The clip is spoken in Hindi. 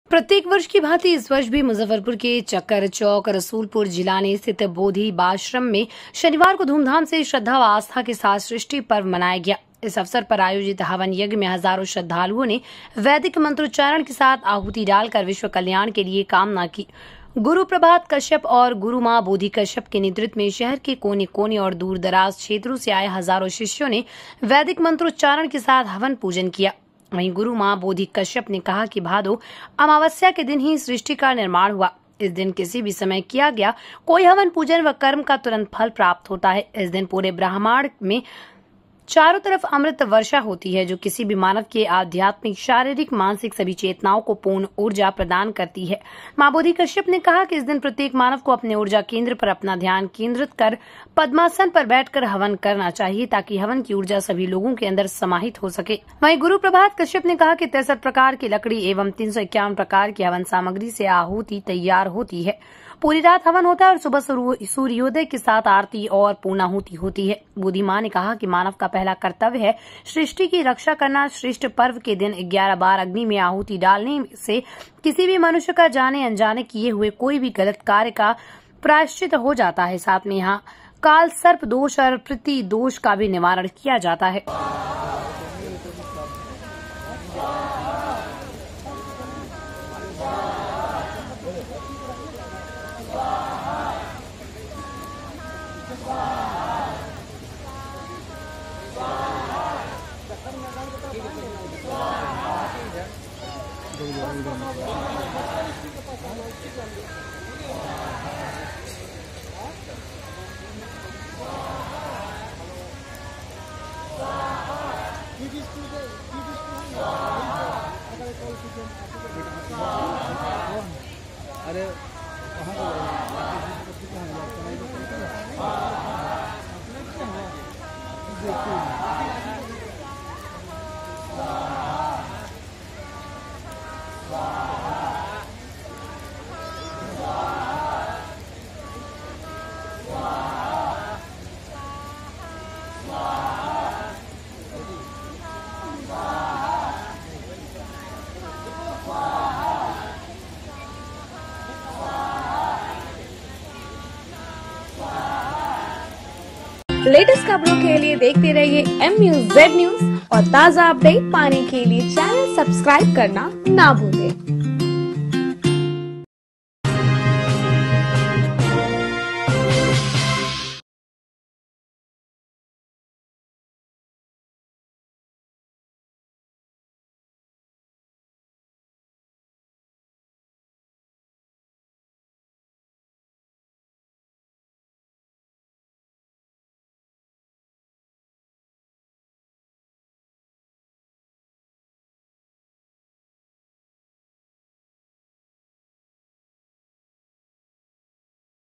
प्रत्येक वर्ष की भांति इस वर्ष भी मुजफ्फरपुर के चक्कर चौक रसूलपुर जिलानी स्थित बोधि आश्रम में शनिवार को धूमधाम से श्रद्धा व आस्था के साथ सृष्टि पर्व मनाया गया। इस अवसर पर आयोजित हवन यज्ञ में हजारों श्रद्धालुओं ने वैदिक मंत्रोच्चारण के साथ आहुति डालकर विश्व कल्याण के लिए कामना की। गुरु प्रभात कश्यप और गुरु मां बोधि कश्यप के नेतृत्व में शहर के कोने कोने और दूर दराज क्षेत्रों से आए हजारों शिष्यों ने वैदिक मंत्रोच्चारण के साथ हवन पूजन किया। वहीं गुरु मां बोधि कश्यप ने कहा कि भादो अमावस्या के दिन ही सृष्टि का निर्माण हुआ। इस दिन किसी भी समय किया गया कोई हवन पूजन व कर्म का तुरंत फल प्राप्त होता है। इस दिन पूरे ब्रह्मांड में चारों तरफ अमृत वर्षा होती है, जो किसी भी मानव के आध्यात्मिक, शारीरिक, मानसिक सभी चेतनाओं को पूर्ण ऊर्जा प्रदान करती है। मां बोधि कश्यप ने कहा कि इस दिन प्रत्येक मानव को अपने ऊर्जा केंद्र पर अपना ध्यान केंद्रित कर पद्मासन पर बैठकर हवन करना चाहिए, ताकि हवन की ऊर्जा सभी लोगों के अंदर समाहित हो सके। वहीं गुरु प्रभात कश्यप ने कहा कि 63 प्रकार की लकड़ी एवं 351 प्रकार की हवन सामग्री से आहुति तैयार होती है। पूरी रात हवन होता है और सुबह सूर्योदय के साथ आरती और पूर्णाहुति होती है। बोधि मां ने कहा कि मानव का पहला कर्तव्य है सृष्टि की रक्षा करना। श्रेष्ठ पर्व के दिन 11 बार अग्नि में आहुति डालने से किसी भी मनुष्य का जाने अनजाने किए हुए कोई भी गलत कार्य का प्रायश्चित हो जाता है। साथ में यहाँ काल सर्प दोष और पृथ्वी दोष का भी निवारण किया जाता है। अरे लेटेस्ट खबरों के लिए देखते रहिए MUZ न्यूज और ताज़ा अपडेट पाने के लिए चैनल सब्सक्राइब करना ना भूलें।